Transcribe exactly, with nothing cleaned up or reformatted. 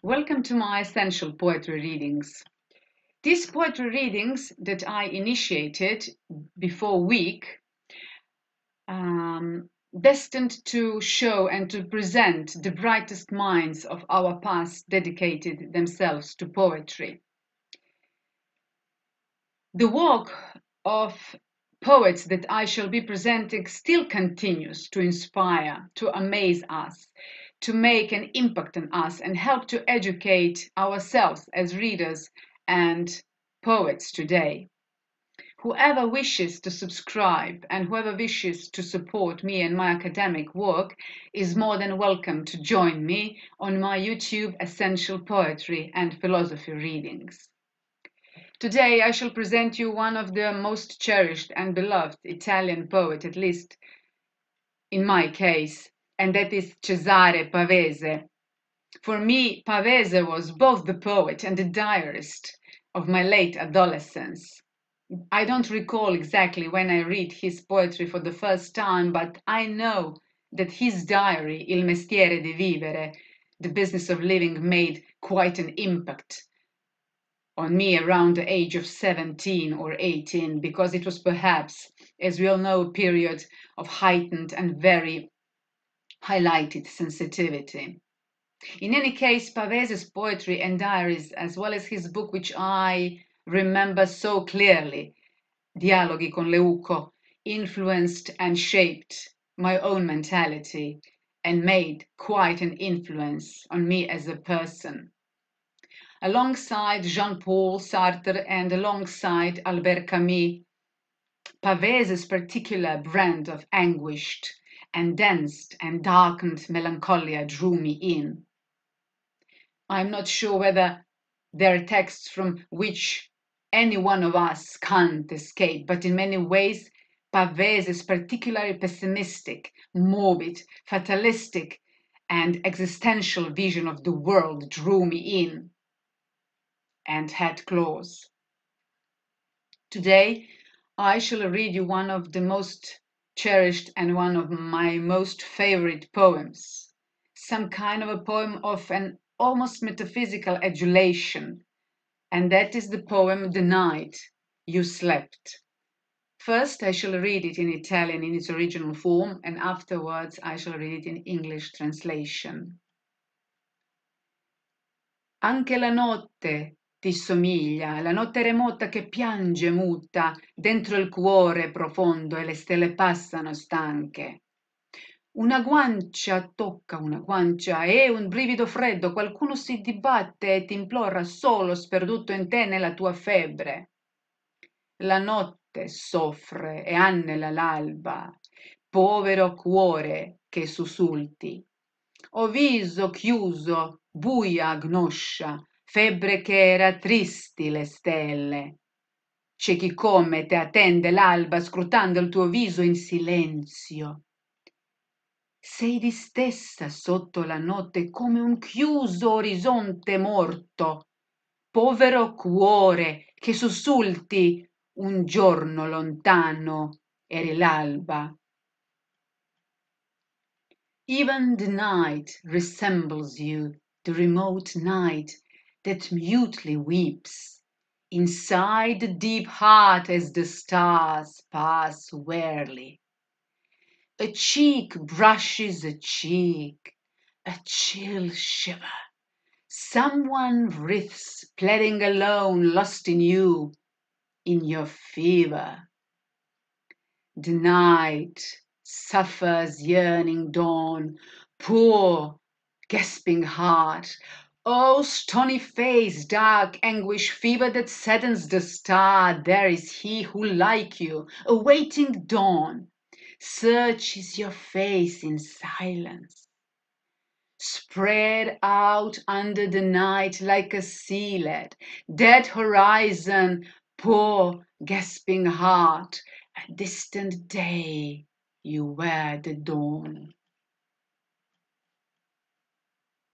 Welcome to my Essential Poetry Readings. These poetry readings that I initiated before a week, um, destined to show and to present the brightest minds of our past dedicated themselves to poetry. The work of poets that I shall be presenting still continues to inspire, to amaze us, to make an impact on us and help to educate ourselves as readers and poets today. Whoever wishes to subscribe and whoever wishes to support me and my academic work is more than welcome to join me on my YouTube Essential Poetry and Philosophy Readings. Today I shall present you one of the most cherished and beloved Italian poet, at least in my case, and that is Cesare Pavese. For me, Pavese was both the poet and the diarist of my late adolescence. I don't recall exactly when I read his poetry for the first time, but I know that his diary, Il mestiere di vivere, the business of living, made quite an impact on me around the age of seventeen or eighteen, because it was perhaps, as we all know, a period of heightened and very highlighted sensitivity. In any case, Pavese's poetry and diaries, as well as his book, which I remember so clearly, Dialoghi con Leuco, influenced and shaped my own mentality and made quite an influence on me as a person. Alongside Jean-Paul Sartre and alongside Albert Camus, Pavese's particular brand of anguished and dense and darkened melancholia drew me in. I'm not sure whether there are texts from which any one of us can't escape, but in many ways, Pavese's particularly pessimistic, morbid, fatalistic, and existential vision of the world drew me in and had claws. Today, I shall read you one of the most cherished and one of my most favorite poems, some kind of a poem of an almost metaphysical adulation, and that is the poem The Night You Slept. First, I shall read it in Italian in its original form, and afterwards I shall read it in English translation. Anche la notte ti somiglia, la notte remota che piange muta dentro il cuore profondo e le stelle passano stanche. Una guancia tocca una guancia e un brivido freddo, qualcuno si dibatte e ti implora solo sperduto in te nella tua febbre. La notte soffre e annela l'alba, povero cuore che sussulti. O viso chiuso, buia agnoscia, febbre che era tristi le stelle. C'è chi come te attende l'alba scrutando il tuo viso in silenzio. Sei distesa sotto la notte come un chiuso orizzonte morto. Povero cuore che sussulti, un giorno lontano eri l'alba. Even the night resembles you, the remote night that mutely weeps inside the deep heart as the stars pass wearily. A cheek brushes a cheek, a chill shiver. Someone writhes, pleading alone, lost in you, in your fever. The night suffers yearning dawn, poor gasping heart. Oh, stony face, dark anguish, fever that saddens the star, there is he who, like you, awaiting dawn, searches your face in silence. Spread out under the night like a sea-lead, dead horizon, poor gasping heart, a distant day you wear the dawn.